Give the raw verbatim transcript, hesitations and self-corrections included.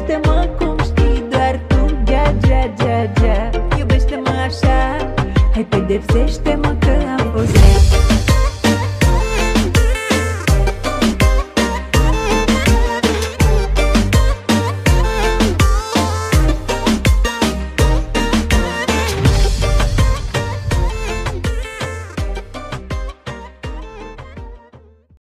Iubește-mă cum știi doar tu, gea, gea, gea, gea. Iubește-mă așa, hai pedepsește-mă că am fost rea.